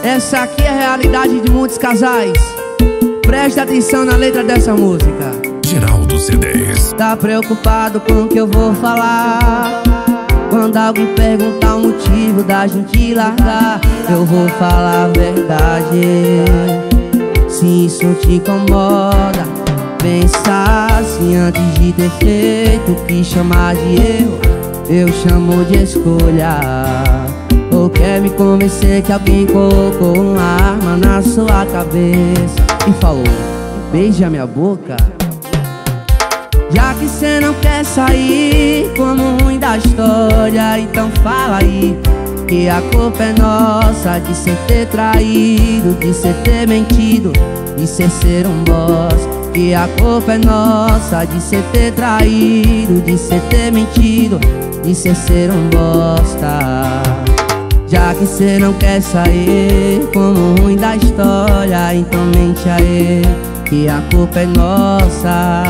Essa aqui é a realidade de muitos casais. Preste atenção na letra dessa música. Geraldo C10. Tá preocupado com o que eu vou falar? Quando alguém perguntar o motivo da gente largar, eu vou falar a verdade. Se isso te incomoda, pensa assim antes de ter feito o que chamar de erro, eu chamo de escolha. Ou quer me convencer que alguém colocou uma arma na sua cabeça e falou, beija minha boca? Já que cê não quer sair como ruim da história, então fala aí que a culpa é nossa de cê ter traído, de cê ter mentido, de cê ser um boss. Que a culpa é nossa de cê ter traído, de cê ter mentido, de cê ser um bosta. Já que cê não quer sair como ruim da história, então mente aí que a culpa é nossa.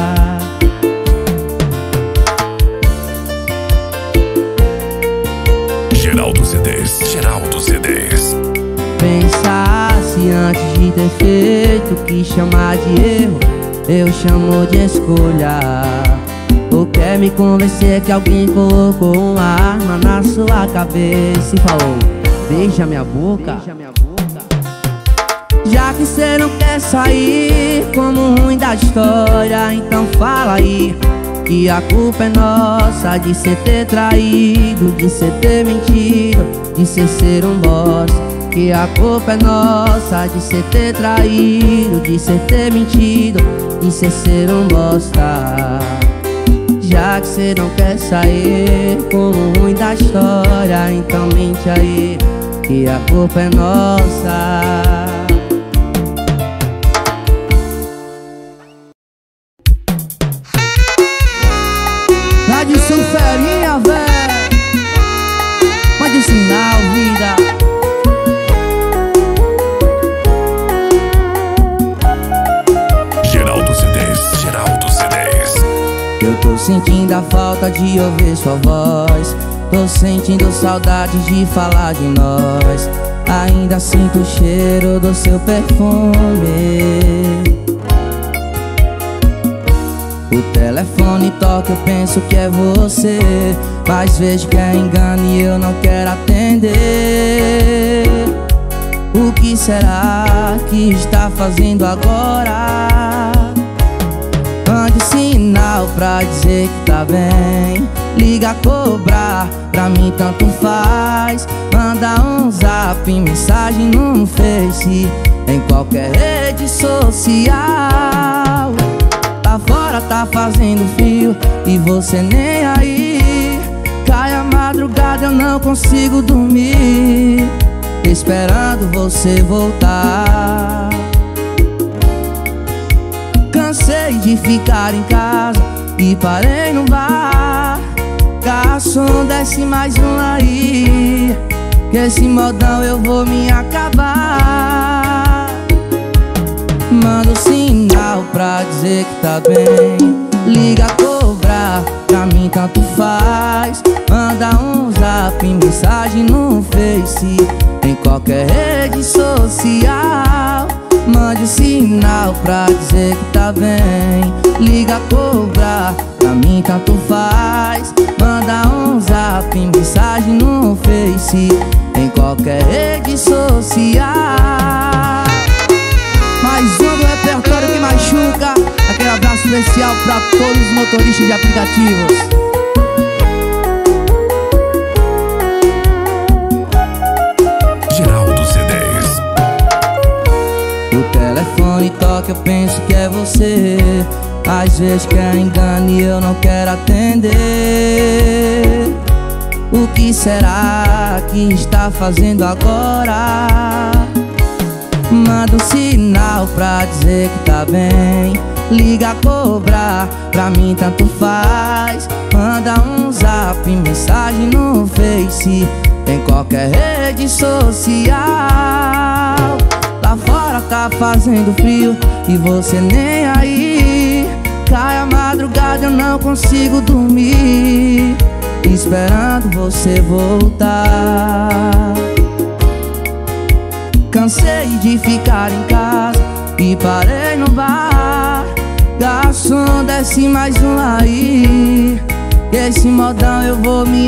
Geraldo C10. Geraldo C10. Pensasse antes de ter feito o que chamar de erro, eu chamo de escolha. Ou quer me convencer que alguém colocou uma arma na sua cabeça e falou, beija minha boca? Já que cê não quer sair como ruim da história, então fala aí que a culpa é nossa de cê ter traído, de cê ter mentido, de cê ser um bosta. Que a culpa é nossa de cê ter traído, de cê ter mentido, de cê ser um bosta. Já que cê não quer sair como ruim da história, então mente aí que a culpa é nossa. Lá de Sulferinha, véi, pode ensinar a vida. Geraldo C10. Geraldo C10. Eu tô sentindo a falta de ouvir sua voz, tô sentindo saudade de falar de nós. Ainda sinto o cheiro do seu perfume. O telefone toca, eu penso que é você, mas vejo que é engano e eu não quero atender. O que será que está fazendo agora? Mande sinal pra dizer que tá bem, liga, cobrar, pra mim tanto faz. Manda um zap, mensagem no Face, em qualquer rede social. Lá fora tá fazendo frio e você nem aí. Cai a madrugada, eu não consigo dormir, esperando você voltar. Cansei de ficar em casa e parei no bar. Garçom, desce mais um aí, que esse modão eu vou me acabar. Manda um sinal pra dizer que tá bem, liga, cobrar, pra mim tanto faz. Manda um zap, mensagem no Face, em qualquer rede social. Mande um sinal pra dizer que tá bem, liga, cobrar, pra mim tanto faz. Manda um zap, mensagem no Face, em qualquer rede social. Mais um do repertório que machuca. Aquele abraço especial pra todos os motoristas de aplicativos. Geraldo C10. O telefone toca, eu penso que é você, às vezes que é engano e eu não quero atender. O que será que está fazendo agora? Manda um sinal pra dizer que tá bem, liga, cobrar, pra mim tanto faz. Manda um zap, mensagem no Face, em qualquer rede social. Lá fora tá fazendo frio e você nem aí. Cai a madrugada, eu não consigo dormir, esperando você voltar. Cansei de ficar em casa e parei no bar. Garçom, desce mais um aí, esse modão eu vou me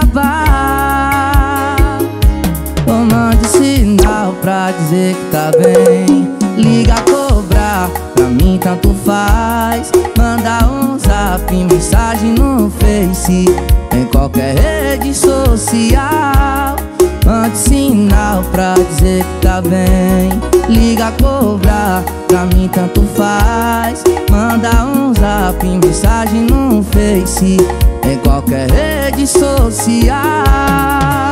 acabar. Ou mande sinal pra dizer que tá bem, liga a cobrar, pra mim tanto faz. Manda um zap, mensagem no Face, em qualquer rede social. Mande sinal pra dizer que tá bem, liga a cobrar, pra mim tanto faz. Manda um zap, mensagem no Face, em qualquer rede social.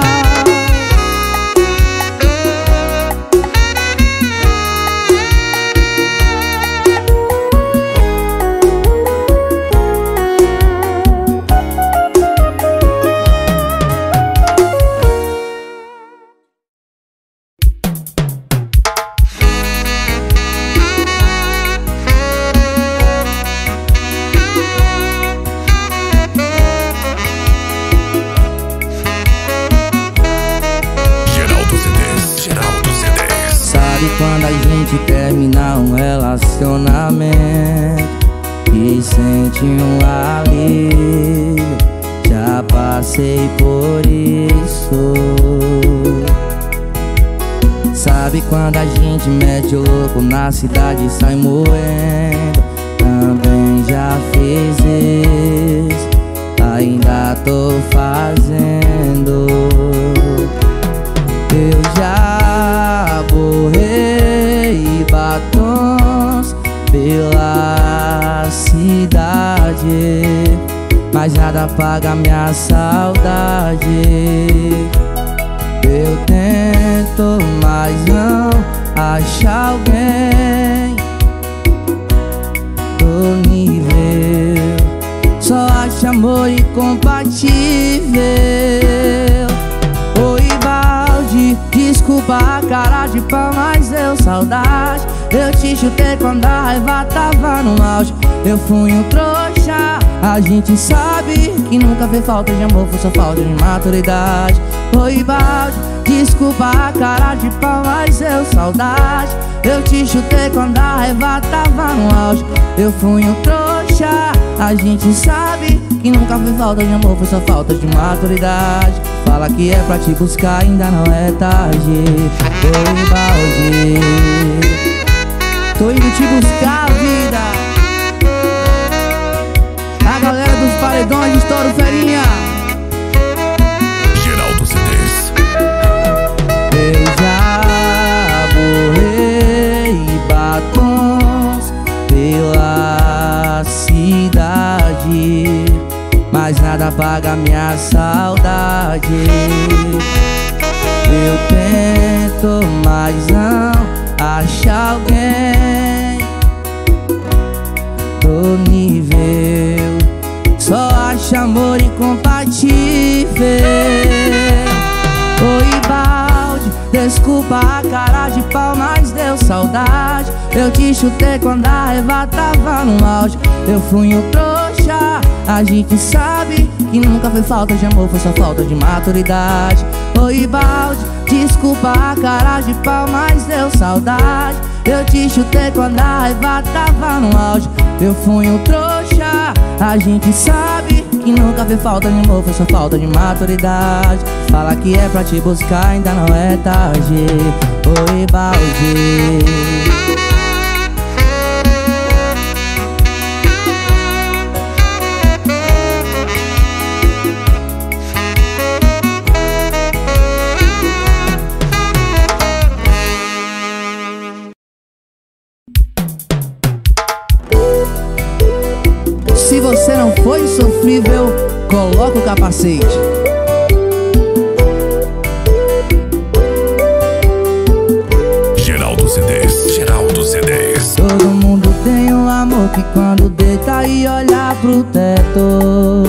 Quando a gente termina um relacionamento e sente um alívio, já passei por isso. Sabe quando a gente mete o louco na cidade e sai moendo? Também já fiz isso, ainda tô fazendo. Eu já borrei batons pela cidade, mas nada apaga minha saudade. Eu tento, mas não acho alguém do nível, só acho amor incompatível. Oi, balde, desculpa a cara de pau, mas deu saudade. Eu te chutei quando a raiva tava no auge. Eu fui um trouxa, a gente sabe que nunca fez falta de amor, foi só falta de maturidade. Oi, balde, desculpa a cara de pau, mas deu saudade. Eu te chutei quando a raiva tava no auge. Eu fui um trouxa, a gente sabe que nunca fez falta de amor, foi só falta de maturidade. Fala que é pra te buscar, ainda não é tarde. Oi, balde, tô indo te buscar, vida. A galera dos paredões de Estouro Ferinha. Geraldo CDs. Eu já borrei batons pela cidade, mas nada apaga minha saudade. Eu tento, mas não acho alguém do nível, só acho amor incompatível. Oi, balde, desculpa a cara de pau, mas deu saudade. Eu te chutei quando a raiva tava no auge. Eu fui um trouxa, a gente sabe que nunca foi falta de amor, foi só falta de maturidade. Oi, balde, desculpa a cara de pau, mas deu saudade. Eu te chutei quando a raiva tava no auge. Eu fui um trouxa, a gente sabe que nunca fez falta de amor, foi só falta de maturidade. Fala que é pra te buscar, ainda não é tarde. Oi, balde. Se você não foi sofrível, coloca o capacete. Geraldo CDs. Geraldo CDs. Todo mundo tem um amor que quando deita e olha pro teto,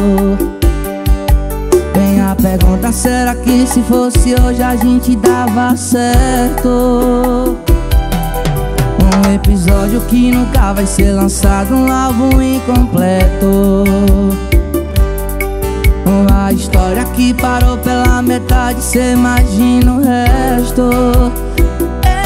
vem a pergunta, será que se fosse hoje a gente dava certo? Um episódio que nunca vai ser lançado, um álbum incompleto, uma história que parou pela metade, cê imagina o resto.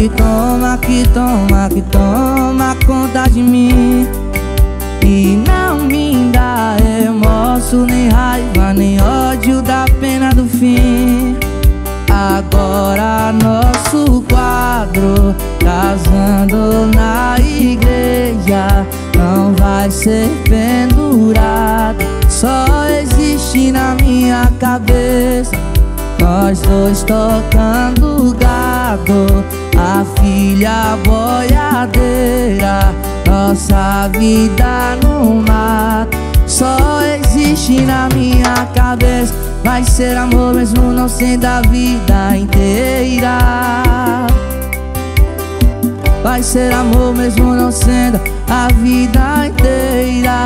que toma, que toma, que toma conta de mim. E não me dá remorso, nem raiva, nem ódio da pena do fim. Agora nosso quadro, casando na igreja, não vai ser pendurado, só existe na minha cabeça. Nós dois tocando gado, a filha boiadeira, nossa vida no mato, só existe na minha cabeça. Vai ser amor mesmo não sendo a vida inteira. Vai ser amor mesmo não sendo a vida inteira.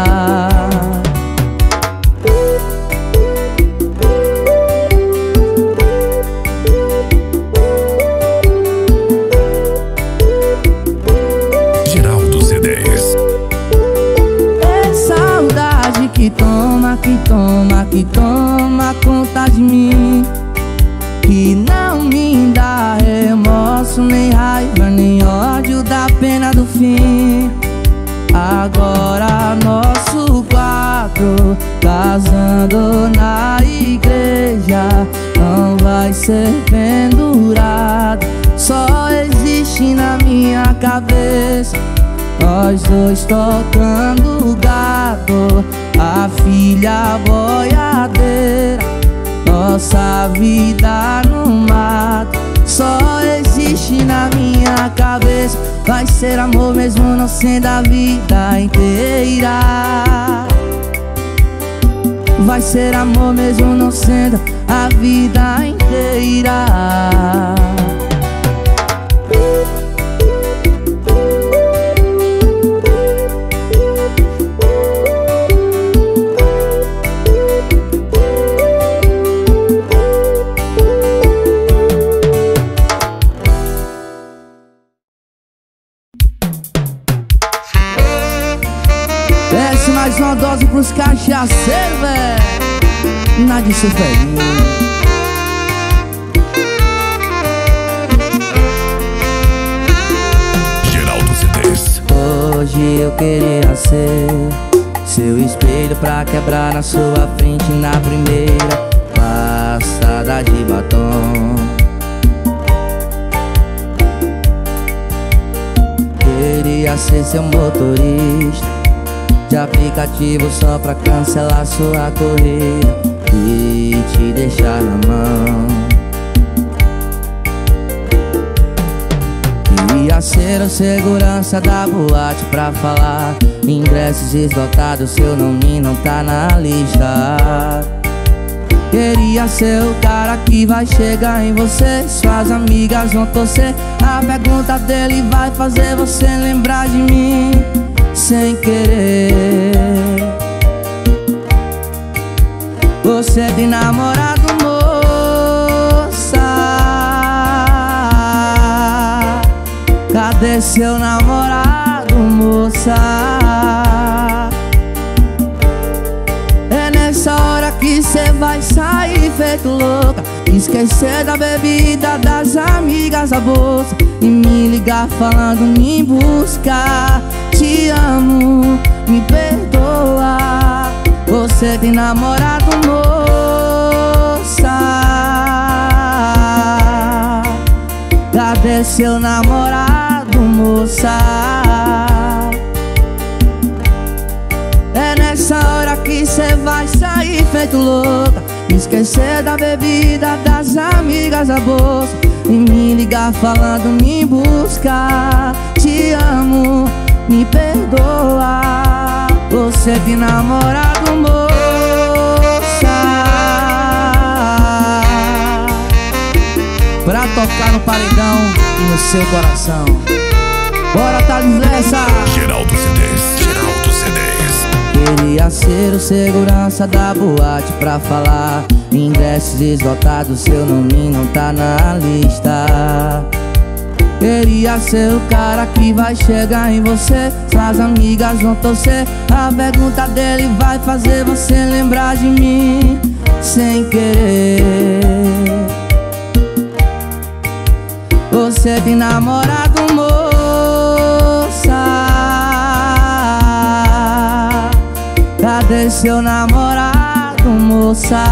Que toma, que toma, que toma conta de mim. Que não me dá remorso, nem raiva, nem ódio da pena do fim. Agora nosso quadro, casando na igreja, não vai ser pendurado, só existe na minha cabeça. Nós dois tocando gado, a filha boiadeira, nossa vida no mato, só existe na minha cabeça. Vai ser amor mesmo não sendo a vida inteira. Vai ser amor mesmo não sendo a vida inteira. Desce mais uma dose pros cachaceiros, véi. Nada de sofrimento. Geraldo CDs. Hoje eu queria ser seu espelho pra quebrar na sua frente na primeira passada de batom. Queria ser seu motorista de aplicativo só pra cancelar sua corrida e te deixar na mão. Queria ser o segurança da boate pra falar ingressos esgotados, seu nome não tá na lista. Queria ser o cara que vai chegar em você, suas amigas vão torcer, a pergunta dele vai fazer você lembrar de mim sem querer. Você tem namorado, moça? Cadê seu namorado, moça? É nessa hora que cê vai sair feito louca, esquecer da bebida, das amigas, da bolsa, e me ligar falando me buscar. Te amo, me perdoa. Você tem namorado, moça? Cadê seu namorado, moça? É nessa hora que cê vai sair feito louca, esquecer da bebida, das amigas, da bolsa, e me ligar falando me buscar. Te amo, me perdoa. Você tem namorado, moça? Pra tocar no paredão e no seu coração. Bora, Thales Lessa! Geraldo CDs. Geraldo CDs. Queria ser o segurança da boate pra falar ingressos esgotados, seu nome não tá na lista. Queria ser o cara que vai chegar em você, suas amigas vão torcer, a pergunta dele vai fazer você lembrar de mim sem querer. Você tem namorado, moça? Cadê seu namorado, moça?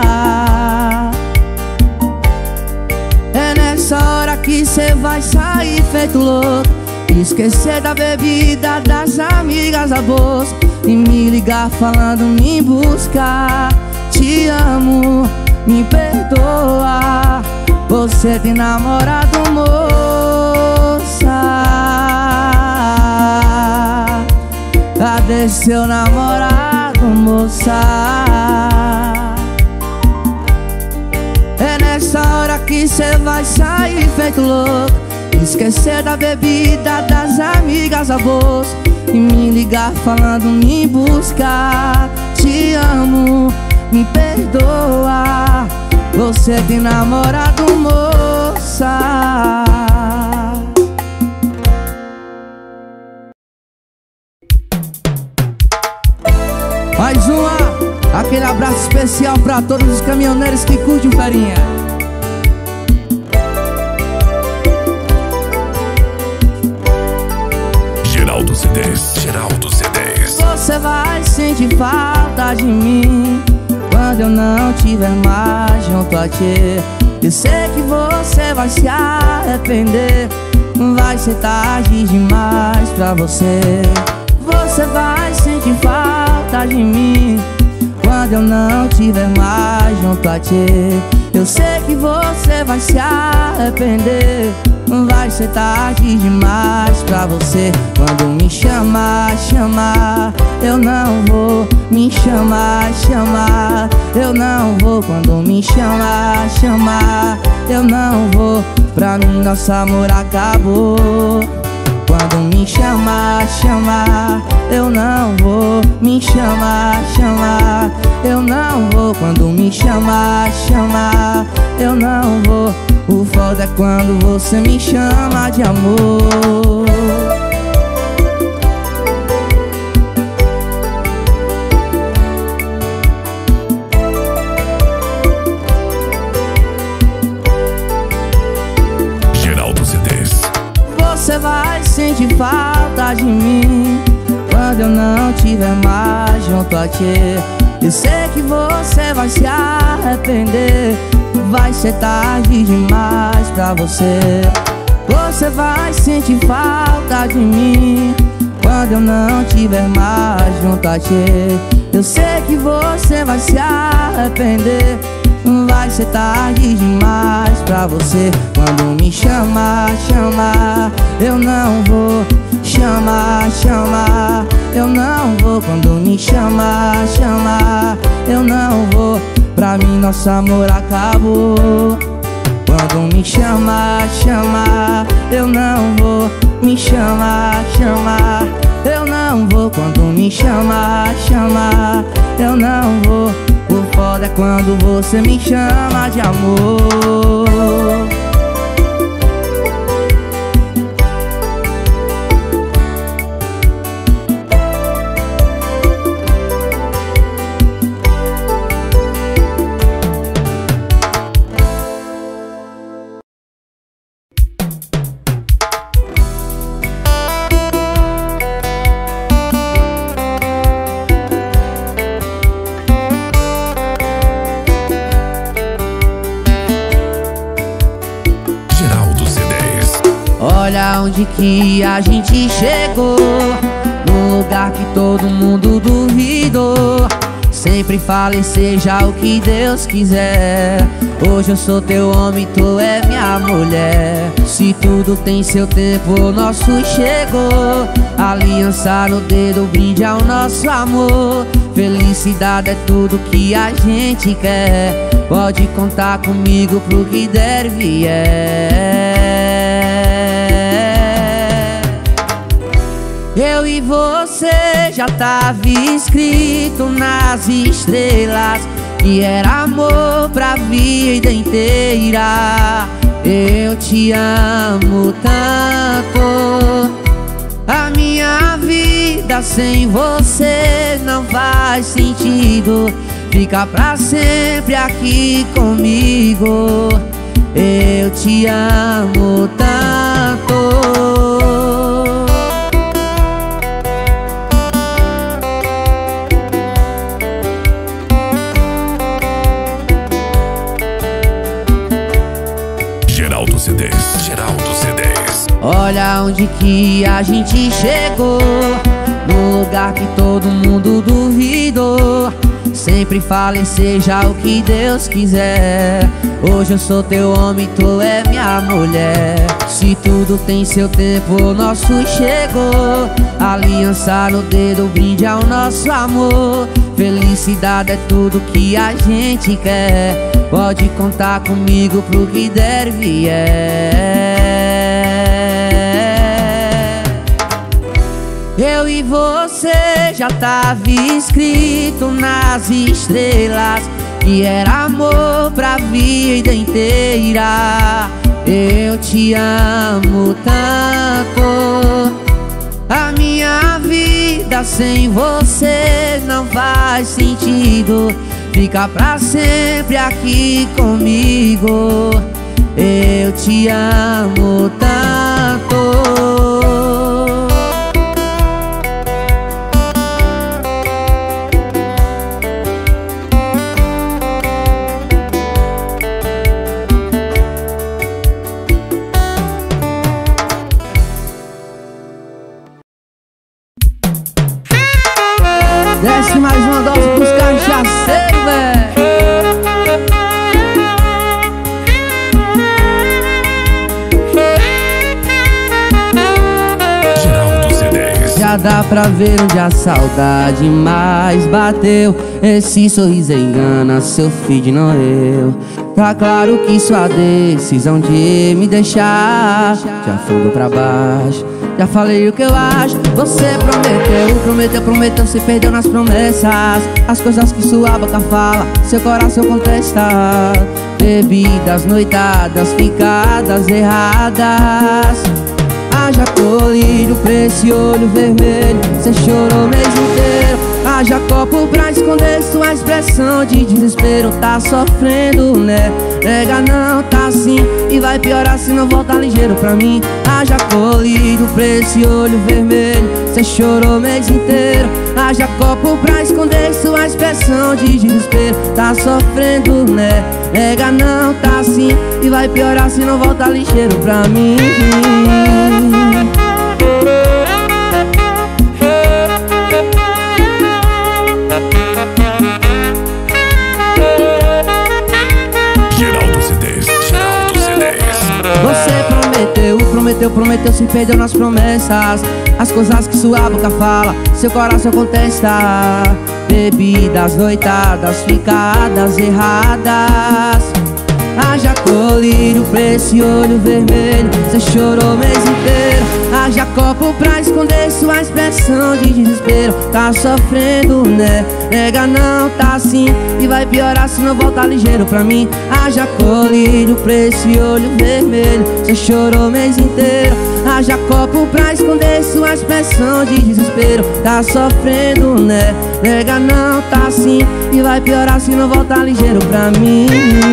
É nessa hora que cê vai sair feito louco, esquecer da bebida, das amigas, da bolsa, e me ligar falando me buscar. Te amo, me perdoa. Você tem namorado, moça? Cadê seu namorado, moça? É nessa hora que cê vai sair feito louco, esquecer da bebida, das amigas, da bolsa, e me ligar falando me buscar. Te amo, me perdoa. Você tem namorado, moça? Mais uma, aquele abraço especial pra todos os caminhoneiros que curtem o Ferinha. Geraldo CDs, Geraldo CDs. Você vai sentir falta de mim quando eu não tiver mais junto a ti. Eu sei que você vai se arrepender, vai ser tarde demais pra você. Você vai sentir falta de mim quando eu não tiver mais junto a ti. Eu sei que você vai se arrepender, vai ser tarde demais pra você. Quando me chamar, eu não vou. Me chamar, eu não vou. Quando me chamar, eu não vou. Pra mim nosso amor acabou. Quando me chamar, eu não vou. Me chamar, eu não vou. Quando me chamar, eu não vou. O foda é quando você me chama de amor. Geraldo CDs. Você vai sentir falta de mim quando eu não tiver mais junto a ti. Eu sei que você vai se arrepender, vai ser tarde demais pra você. Você vai sentir falta de mim quando eu não tiver mais junto a ti. Eu sei que você vai se arrepender, vai ser tarde demais pra você. Quando me chamar, eu não vou. Chamar, eu não vou. Quando me chamar, eu não vou. Pra mim nosso amor acabou. Quando me chamar, eu não vou. Me chamar, eu não vou. Quando me chamar, eu não vou. O foda é quando você me chama de amor. Olha onde que a gente chegou, num lugar que todo mundo duvidou. Sempre falei seja o que Deus quiser. Hoje eu sou teu homem, tu é minha mulher. Se tudo tem seu tempo, o nosso chegou. Aliança no dedo, brinde ao nosso amor. Felicidade é tudo que a gente quer. Pode contar comigo pro que der e vier. Eu e você já tava escrito nas estrelas que era amor pra vida inteira. Eu te amo tanto, a minha vida sem você não faz sentido. Fica pra sempre aqui comigo. Eu te amo tanto. Geraldo CDs. Geraldo CDs. Olha onde que a gente chegou, no lugar que todo mundo duvidou. Sempre falei, seja o que Deus quiser. Hoje eu sou teu homem, tu é minha mulher. Se tudo tem seu tempo, o nosso chegou. Aliança no dedo, brinde ao nosso amor. Felicidade é tudo que a gente quer. Pode contar comigo pro que der e vier. Eu e você já tava escrito nas estrelas que era amor pra vida inteira. Eu te amo tanto. A minha vida sem você não faz sentido. Fica pra sempre aqui comigo. Eu te amo tanto. Desce mais uma dose pros cachaceiros, velho. Geraldo CDs. Já dá pra ver onde a saudade mais bateu. Esse sorriso engana, seu feed não eu. Tá claro que sua decisão de me deixar já afundou pra baixo. Já falei o que eu acho. Você prometeu, se perdeu nas promessas. As coisas que sua boca fala, seu coração contesta. Bebidas, noitadas, ficadas erradas. Haja colírio pra esse olho vermelho. Cê chorou o mês inteiro. Haja copo pra esconder sua expressão de desespero. Tá sofrendo, né? Nega não, tá assim. E vai piorar se não voltar ligeiro pra mim. Haja colírio pra esse olho vermelho. Cê chorou o mês inteiro. Haja copo pra esconder sua expressão de desespero. Tá sofrendo, né? Nega não, tá assim. E vai piorar se não voltar ligeiro pra mim. Geraldo CDs. Geraldo CDs. Você prometeu, se perdeu nas promessas. As coisas que sua boca fala, seu coração contesta. Bebidas, noitadas, ficadas erradas. Haja colírio pra esse olho vermelho. Cê chorou o mês inteiro. Haja copo pra esconder sua expressão de desespero. Tá sofrendo, né? Nega não, tá assim. E vai piorar se não voltar ligeiro pra mim. Haja colírio pra esse olho vermelho. Cê chorou o mês inteiro. Haja copo pra esconder sua expressão de desespero. Tá sofrendo, né? Nega não, tá assim. E vai piorar se não voltar ligeiro pra mim.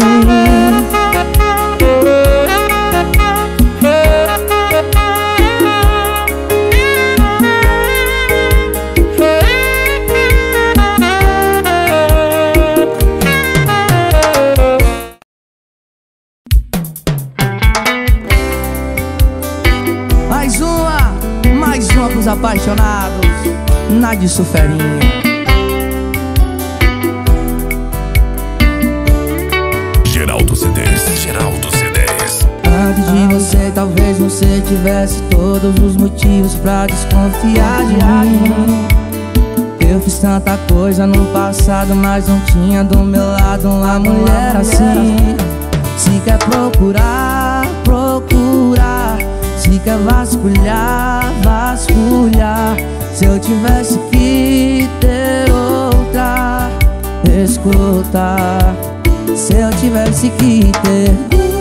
Mais uma pros apaixonados. Nádia Suferinha. Geraldo CDs. Geraldo CDs. Antes de você, talvez você tivesse todos os motivos pra desconfiar de mim. Eu fiz tanta coisa no passado, mas não tinha do meu lado uma mulher assim. Se quer procurar, procurar. Se quer vasculhar, vasculhar. Se eu tivesse que ter outra, escuta. Se eu tivesse que ter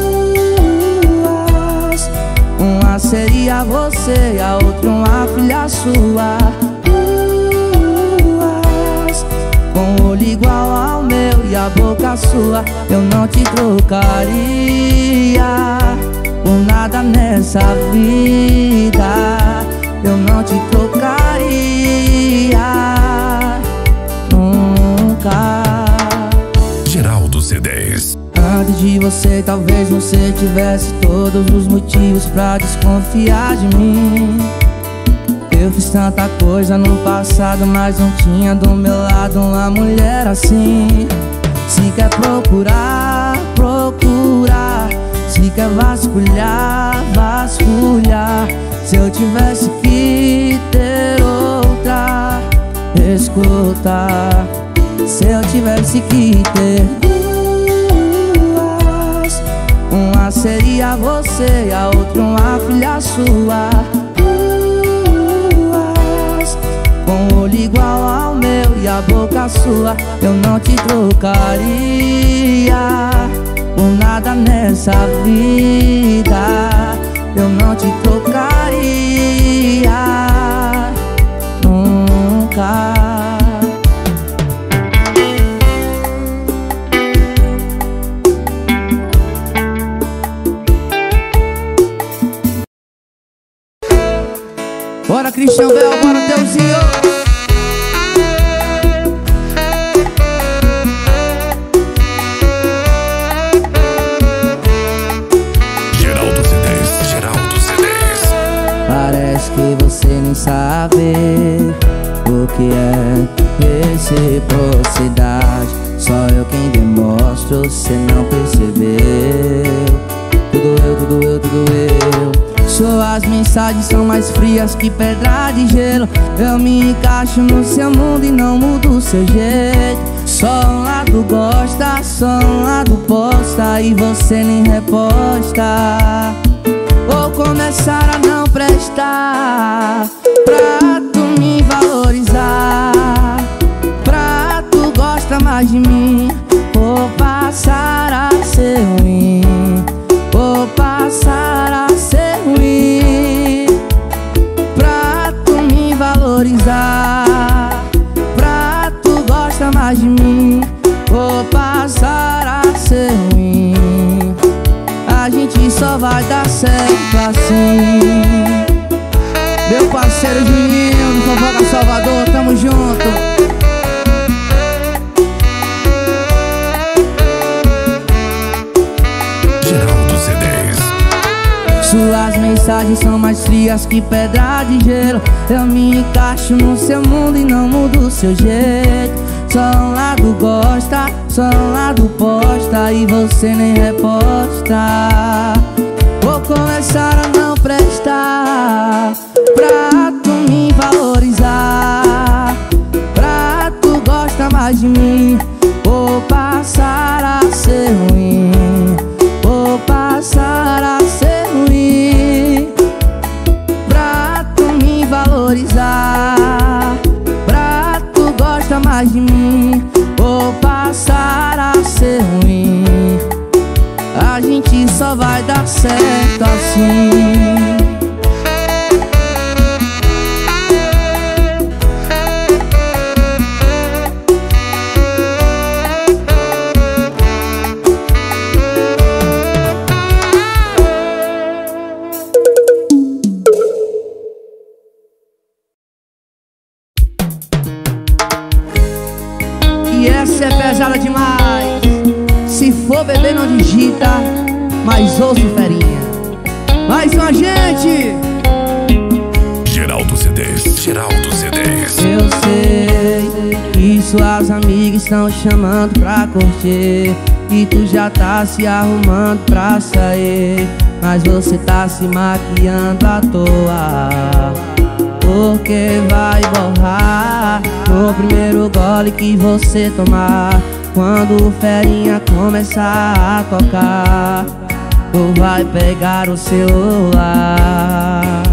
duas, uma seria você e a outra uma filha sua. Duas, com o olho igual ao meu e a boca boca sua eu não te trocaria por nada nessa vida. Eu não te trocaria nunca. Geraldo C10. Antes de você, talvez você tivesse todos os motivos pra desconfiar de mim. Eu fiz tanta coisa no passado, mas não tinha do meu lado uma mulher assim. Se quer procurar, procurar. Se quer vasculhar, vasculhar. Se eu tivesse que ter outra, escuta. Se eu tivesse que ter duas, uma seria você e a outra uma filha sua. Com o olho igual ao meu e a boca sua eu não te trocaria por nada nessa vida. Eu não te trocaria nunca. Bora, Cristian Bel, bora, Deusinho. Geraldo C10, Geraldo C10. Parece que você nem sabe o que é reciprocidade. Só eu quem demonstro, você não percebeu. Tudo eu, tudo eu, tudo eu. Suas mensagens são mais frias que pedra de gelo. Eu me encaixo no seu mundo e não mudo o seu jeito. Só um lado gosta, só um lado posta e você nem reposta. Vou começar a não prestar pra tu me valorizar. Pra tu gosta mais de mim. Vou passar a ser ruim. Vou passar a ser ruim. Pra tu me valorizar. Pra tu gosta mais de mim. Vou passar a ser ruim. A gente só vai dar certo assim. Meu parceiro Juninho do Fofoca Salvador, tamo junto. Geraldo C10. Suas mensagens são mais frias que pedra de gelo. Eu me encaixo no seu mundo e não mudo o seu jeito. Só um lado gosta, só um lado posta e você nem reposta. Vou começar a não prestar pra tu me valorizar. Pra tu gosta mais de mim. Vou passar a ser ruim. Vou passar a ser ruim. Pra tu me valorizar. Pra tu gosta mais de mim. Vou passar a ser ruim. A gente só vai dar certo assim. E essa é pesada demais. Se for beber não digita, mas ouço ferinha. Mais uma gente. Geraldo C10, Geraldo C10. Eu sei que suas amigas estão chamando pra curtir e tu já tá se arrumando pra sair, mas você tá se maquiando à toa, porque vai borrar no primeiro gole que você tomar. Quando o ferinha começar a tocar, tu vai pegar o celular.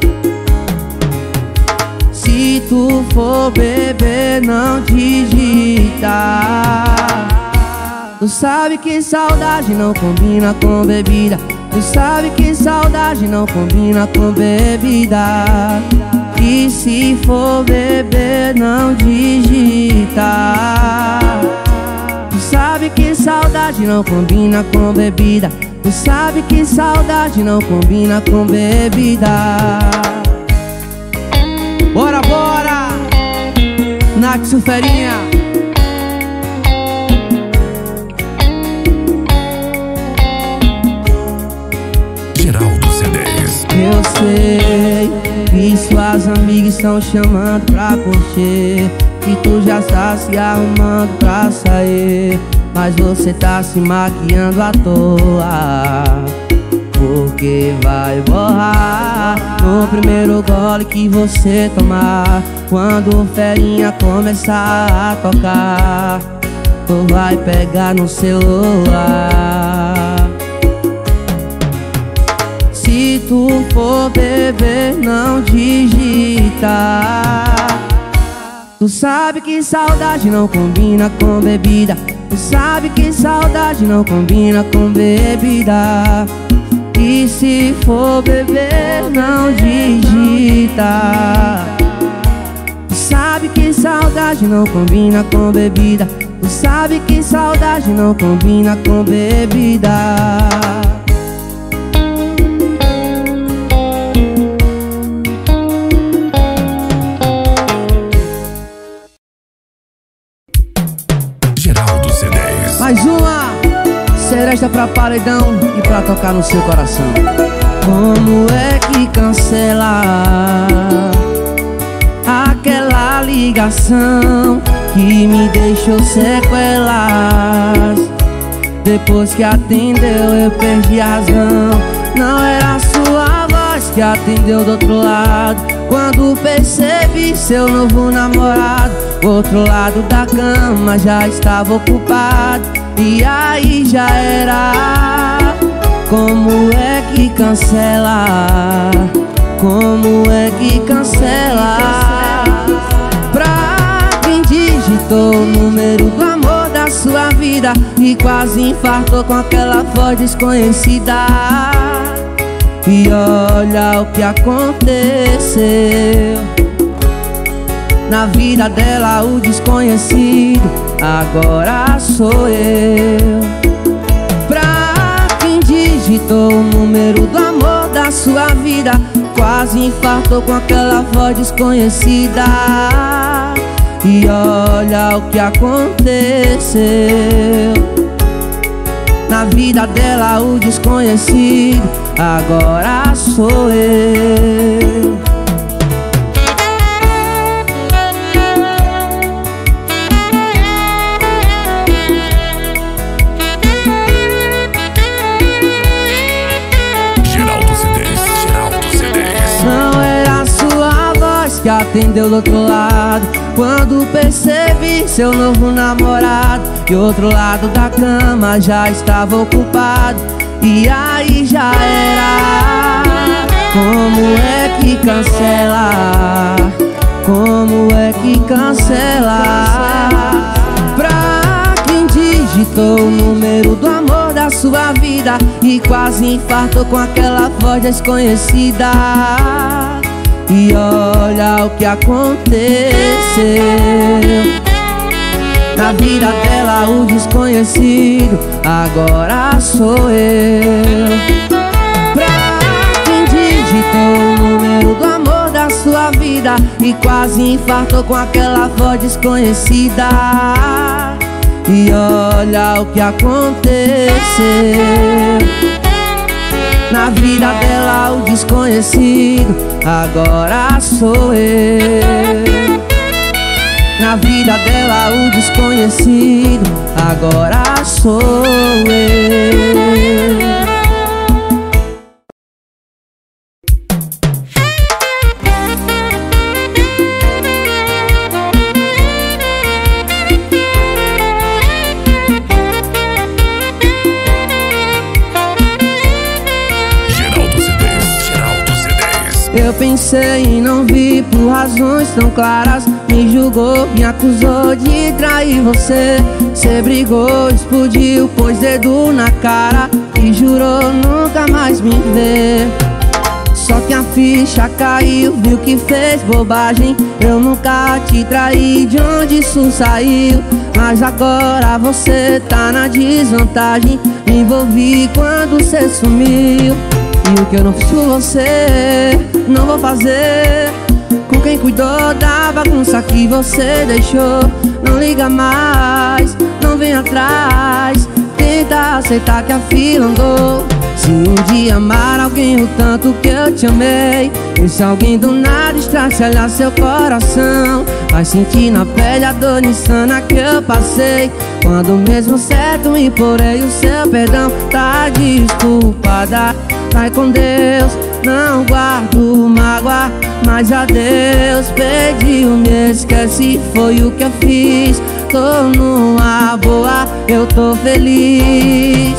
Se tu for beber, não digita. Tu sabe que saudade não combina com bebida. Tu sabe que saudade não combina com bebida. E se for beber, não digita. Tu sabe que saudade não combina com bebida. Tu sabe que saudade não combina com bebida. Bora, bora! Nath Suferinha. Geraldo CDs. Eu sei que suas amigas estão chamando pra curtir, que tu já tá se arrumando pra sair, mas você tá se maquiando à toa, porque vai borrar no primeiro gole que você tomar. Quando o ferinha começar a tocar, tu vai pegar no celular. Se tu for beber, não digita. Tu sabe que saudade não combina com bebida. Tu sabe que saudade não combina com bebida. E se for beber, não digita. Tu sabe que saudade não combina com bebida. Tu sabe que saudade não combina com bebida. Geraldo CDs. Mais uma seresta pra paredão e pra tocar no seu coração. Como é que cancela aquela ligação que me deixou sequelas? Depois que atendeu eu perdi a razão. Não era a sua voz que atendeu do outro lado. Quando percebi seu novo namorado, o outro lado da cama já estava ocupado. E aí já era. Como é que cancela? Como é que cancela? Pra quem digitou o número do amor da sua vida e quase infartou com aquela voz desconhecida. E olha o que aconteceu na vida dela, o desconhecido agora sou eu. Pra quem digitou o número do amor da sua vida, quase infartou com aquela voz desconhecida. E olha o que aconteceu na vida dela, o desconhecido agora sou eu. Geraldo CDs. Geraldo CDs. Não era a sua voz que atendeu do outro lado. Quando percebi seu novo namorado e outro lado da cama já estava ocupado. E aí já era. Como é que cancela? Como é que cancela? Pra quem digitou o número do amor da sua vida e quase infartou com aquela voz desconhecida. E olha o que aconteceu na vida dela, o desconhecido agora sou eu. Pra quem digitou o número do amor da sua vida e quase infartou com aquela voz desconhecida. E olha o que aconteceu na vida dela, o desconhecido agora sou eu. Na vida dela, o desconhecido agora sou eu. Eu pensei em não vir por razões tão claras. Me julgou, me acusou de trair você. Cê brigou, explodiu, pôs dedo na cara e jurou nunca mais me ver. Só que a ficha caiu, viu que fez bobagem. Eu nunca te traí, de onde isso saiu? Mas agora você tá na desvantagem. Me envolvi quando cê sumiu. E o que eu não fiz por você, não vou fazer com quem cuidou da bagunça que você deixou. Não liga mais, não vem atrás, tenta aceitar que a fila andou. Se um dia amar alguém o tanto que eu te amei, e se alguém do nada estraçalhar seu coração, vai sentir na pele a dor insana que eu passei. Quando mesmo certo implorei o seu perdão, tá desculpada, vai com Deus, não guardo mágoa. Mas a Deus pediu, me esquece, foi o que eu fiz. Tô numa boa, eu tô feliz.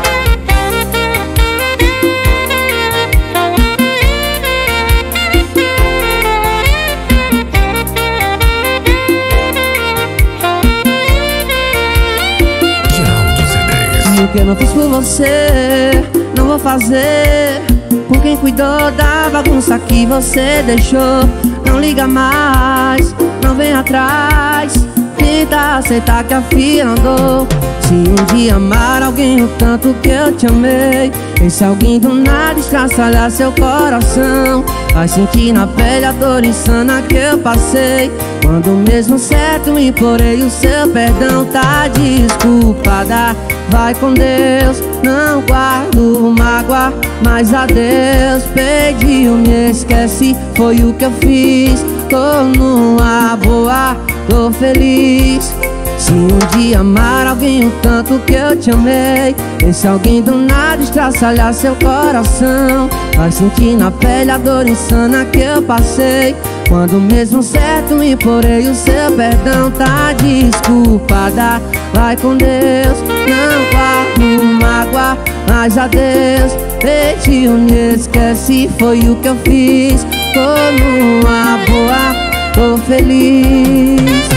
E o que eu não fiz por você, não vou fazer com quem cuidou da bagunça que você deixou. Não liga mais, não vem atrás, tenta aceitar que a fila andou. Se um dia amar alguém o tanto que eu te amei, e se alguém do nada estraçalhar seu coração, vai sentir na pele a dor insana que eu passei. Quando mesmo certo implorei o seu perdão, tá desculpada, vai com Deus, não guardo mágoa. Mas a Deus pediu, me esquece, foi o que eu fiz. Tô numa boa, tô feliz. Se um dia amar alguém o tanto que eu te amei, e se alguém do nada estraçalhar seu coração, vai sentir na pele a dor insana que eu passei. Quando mesmo certo implorei o seu perdão, tá desculpada, vai com Deus, não guardo mágoa. Mas a Deus pediu, me esquece, foi o que eu fiz. Tô numa boa, tô feliz.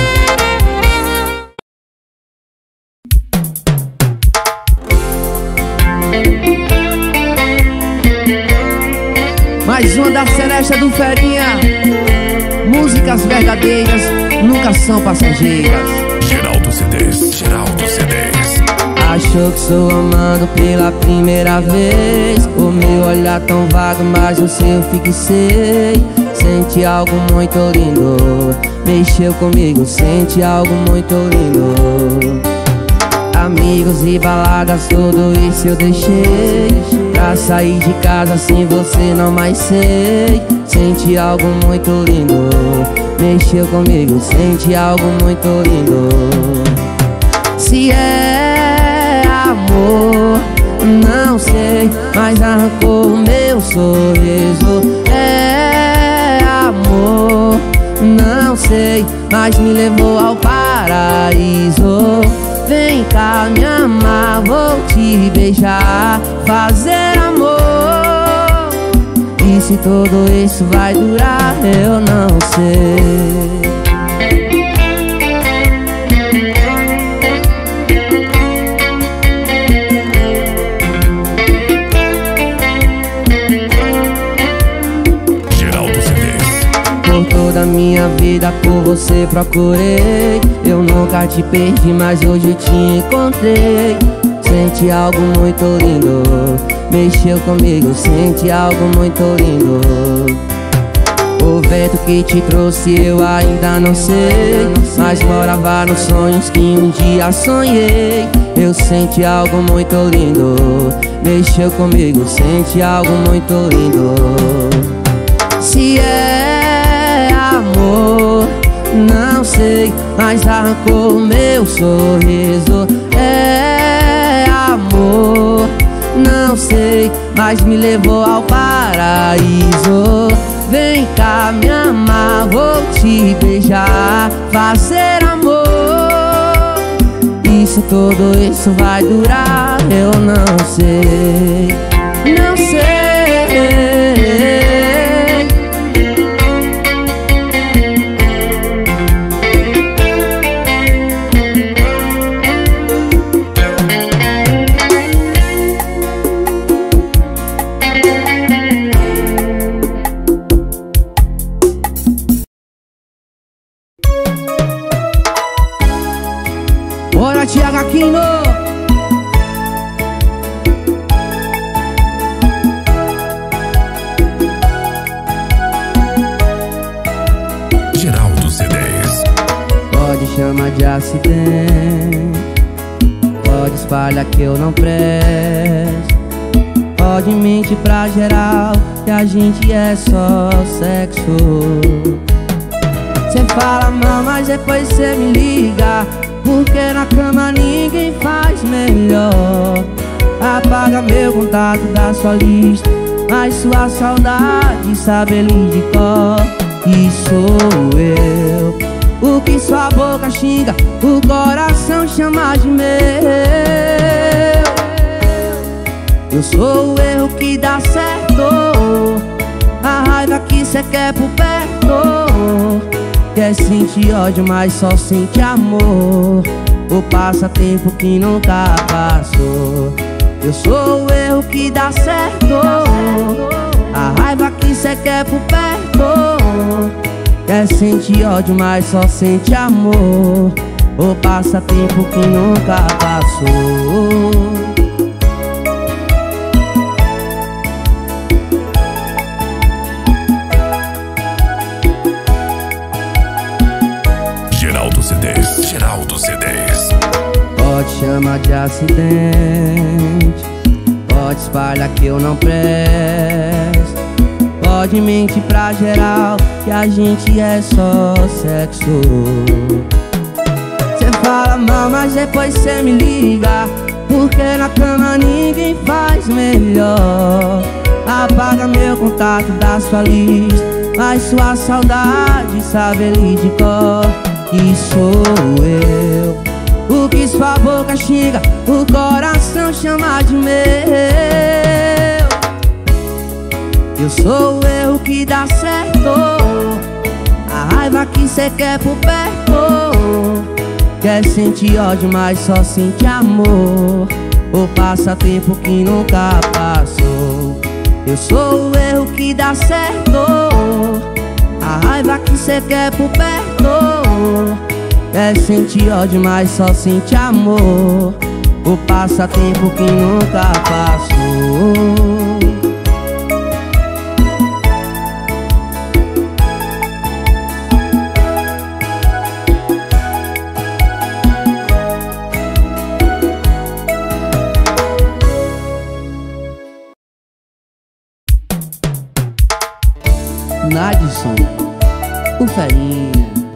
Mais uma da Seresta do Ferinha. Músicas verdadeiras nunca são passageiras. Geraldo CDs, Geraldo CDs. Achou que estou amando pela primeira vez. O meu olhar tão vago, mas no seu fixei. Sente algo muito lindo, mexeu comigo, sente algo muito lindo. Amigos e baladas, tudo isso eu deixei pra sair de casa, sem você não mais sei. Sente algo muito lindo, mexeu comigo, sente algo muito lindo. Se é amor, não sei, mas arrancou o meu sorriso. É amor, não sei, mas me levou ao paraíso. Vem cá me amar, vou te beijar, fazer amor. E se tudo isso vai durar, eu não sei. Por toda a minha vida por você procurei. Eu nunca te perdi, mas hoje eu te encontrei. Sente algo muito lindo, mexeu comigo, sente algo muito lindo. O vento que te trouxe eu ainda não sei, mas morava nos sonhos que um dia sonhei. Eu senti algo muito lindo, mexeu comigo, sente algo muito lindo. Se é amor, não sei, mas arrancou meu sorriso. É amor, não sei, mas me levou ao paraíso. Vem cá me amar, vou te beijar, fazer amor. E se tudo isso vai durar, eu não sei, não sei. chamar de acidente, pode espalhar que eu não presto, pode mentir pra geral que a gente é só sexo. Cê fala mal, mas depois cê me liga, porque na cama ninguém faz melhor. Apaga meu contato da sua lista, mas sua saudade sabe ele de cor. E sou eu, o que sua boca xinga, o coração chama de meu. Eu sou o erro que dá certo, a raiva que cê quer por perto. Quer sentir ódio, mas só sente amor, o passatempo que nunca passou. Eu sou o erro que dá certo, a raiva que cê quer por perto. Quer sentir ódio, mas só sente amor, o passatempo que nunca passou. Geraldo CDs, Geraldo CDs. Pode chamar de acidente, pode espalhar que eu não presto, pode mentir pra geral que a gente é só sexo. Cê fala mal, mas depois cê me liga, porque na cama ninguém faz melhor. Apaga meu contato da sua lista, mas sua saudade sabe ele de cor. E sou eu, o que sua boca xinga, o coração chama de meu. Eu sou o erro que dá certo, a raiva que cê quer por perto. Quer sentir ódio, mas só sente amor, o passatempo que nunca passou. Eu sou o erro que dá certo, a raiva que cê quer por perto. Quer sentir ódio, mas só sente amor, o passatempo que nunca passou. Nadson, o ferinha.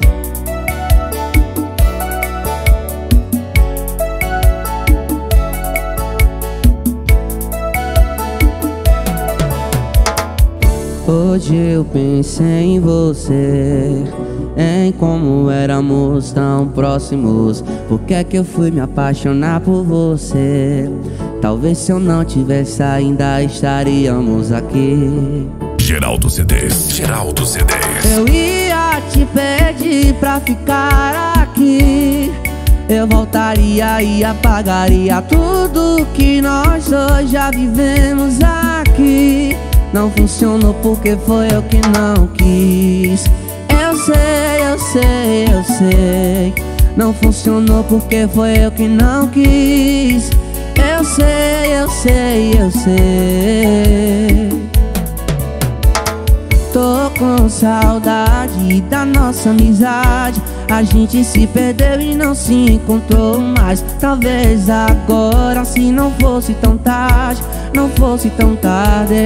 Hoje eu pensei em você, em como éramos tão próximos. Por que é que eu fui me apaixonar por você? Talvez se eu não tivesse ainda estaríamos aqui. Geraldo CDs, Geraldo CDs. Eu ia te pedir pra ficar aqui, eu voltaria e apagaria tudo que nós dois já vivemos aqui. Não funcionou porque foi eu que não quis. Eu sei, eu sei, eu sei. Não funcionou porque foi eu que não quis. Eu sei, eu sei, eu sei. Tô com saudade da nossa amizade. A gente se perdeu e não se encontrou mais. Talvez agora, se não fosse tão tarde, não fosse tão tarde.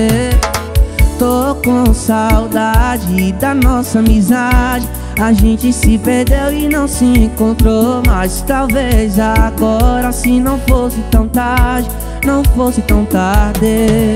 Tô com saudade da nossa amizade. A gente se perdeu e não se encontrou mais. Talvez agora, se não fosse tão tarde, não fosse tão tarde.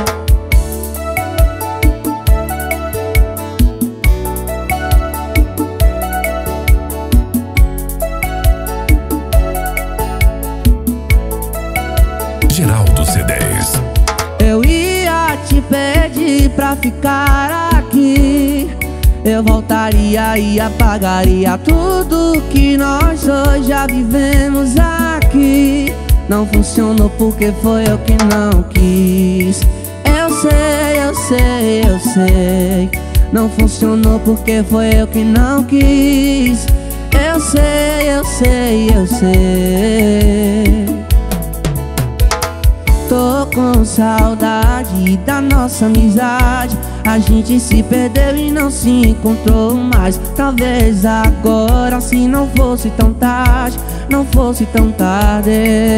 Geraldo CDs. Eu ia te pedir pra ficar aqui, eu voltaria e apagaria tudo que nós dois já vivemos aqui. Não funcionou porque foi eu que não quis. Eu sei, eu sei, eu sei. Não funcionou porque foi eu que não quis. Eu sei, eu sei, eu sei. Tô com saudade da nossa amizade. A gente se perdeu e não se encontrou mais. Talvez agora, se não fosse tão tarde, não fosse tão tarde.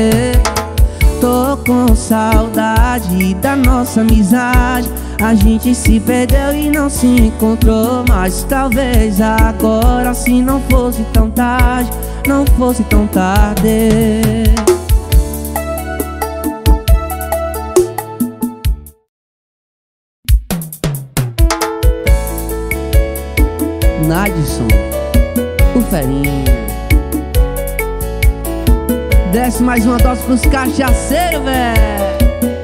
Tô com saudade da nossa amizade. A gente se perdeu e não se encontrou mais. Talvez agora, se não fosse tão tarde, não fosse tão tarde. Nadson, o Ferinha. Desce mais uma dose pros cachaceiros, véi.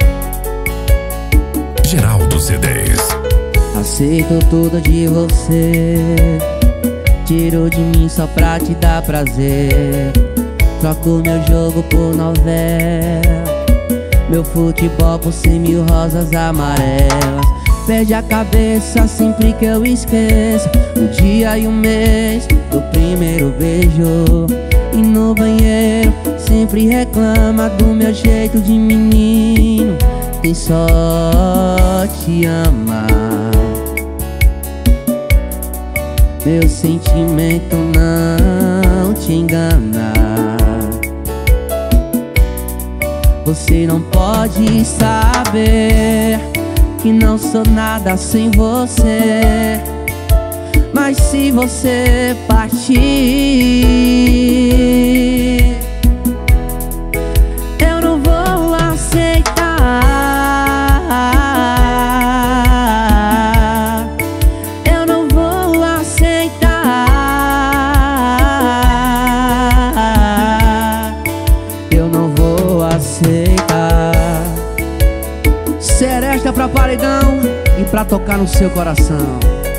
Geraldo C10. Aceito tudo de você, tiro de mim só pra te dar prazer. Troco meu jogo por novela, meu futebol por 100.000 rosas amarelas. Perde a cabeça sempre que eu esqueço o dia e o mês do primeiro beijo. E no banheiro sempre reclama do meu jeito de menino que só te ama. Meu sentimento não te engana. Você não pode saber que não sou nada sem você. Mas se você partir, eu não vou aceitar. Eu não vou aceitar. Eu não vou aceitar. Seresta pra paredão e pra tocar no seu coração.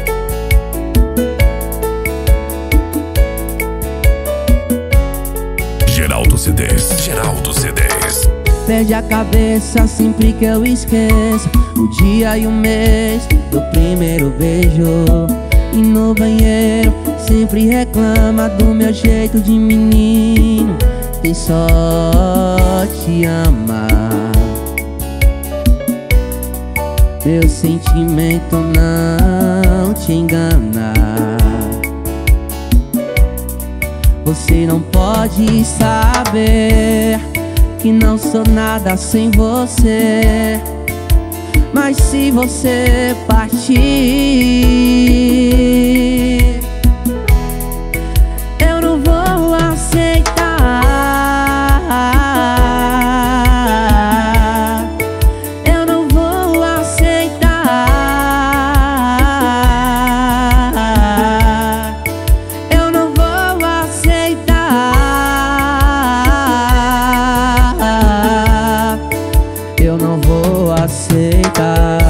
Geraldo C10. Geraldo C10. Perde a cabeça sempre que eu esqueço o dia e o mês do primeiro beijo. E no banheiro sempre reclama do meu jeito de menino que só te ama. Meu sentimento não te engana. Você não pode saber que não sou nada sem você. Mas se você partir, eu não vou aceitar. Eu não vou aceitar. Eu não vou aceitar. Eu não vou aceitar.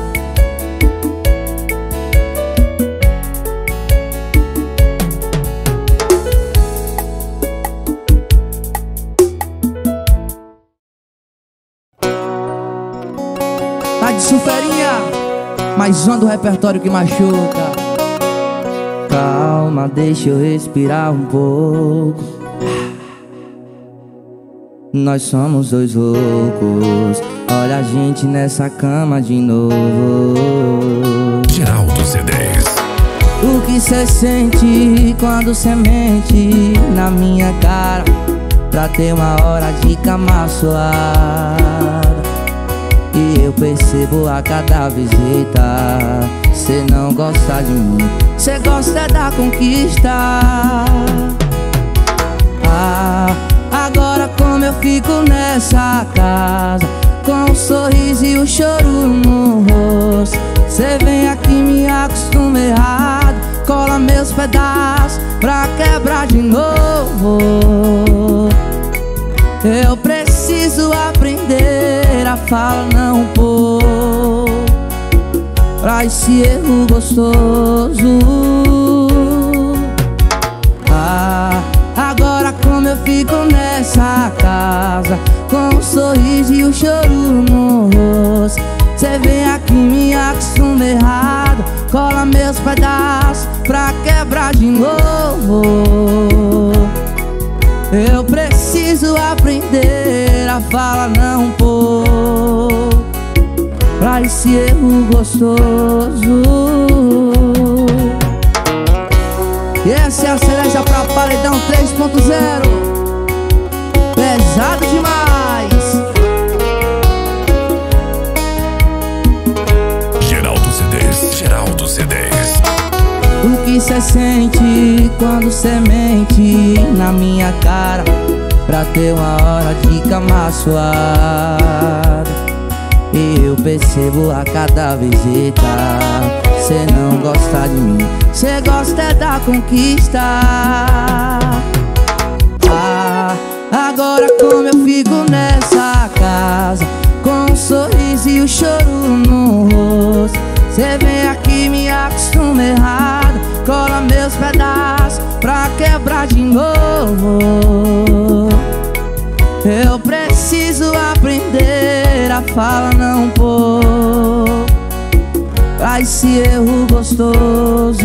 Nadson Ferinha, mais um do repertório que machuca. Calma, deixa eu respirar um pouco. Nós somos dois loucos. Olha a gente nessa cama de novo. Geraldo C10. O que cê sente quando cê mente na minha cara pra ter uma hora de cama suada? E eu percebo a cada visita, cê não gosta de mim, cê gosta da conquista. Ah, agora como eu fico nessa casa, com o sorriso e o choro no rosto. Cê vem aqui me acostuma errado, cola meus pedaços pra quebrar de novo. Eu preciso aprender a falar não pôr pra esse erro gostoso. Ah, agora como eu fico nessa casa, com o sorriso e o choro no rosto. Cê vem aqui me acostuma errado, cola meus pedaços pra quebrar de novo. Eu preciso aprender a fala não pôr pra esse erro gostoso. E essa é a cereja pra paredão 3.0. Pesado demais. Geraldo CDs, Geraldo CDs. O que cê sente quando cê mente na minha cara pra ter uma hora de cama suada? Eu percebo a cada visita, cê não gosta de mim, cê gosta é da conquista. Agora como eu fico nessa casa, com um sorriso e o choro no rosto, cê vem aqui me acostuma errado, cola meus pedaços pra quebrar de novo. Eu preciso aprender a fala não pôr pra esse erro gostoso.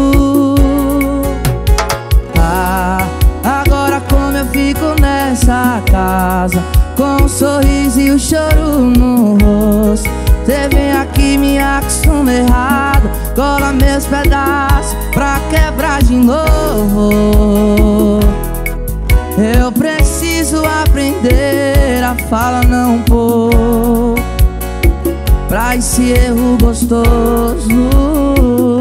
Agora como eu fico nessa casa, com um sorriso e o choro no rosto, cê vem aqui me acostuma errado, cola meus pedaços pra quebrar de novo. Eu preciso aprender a fala não pôr pra esse erro gostoso.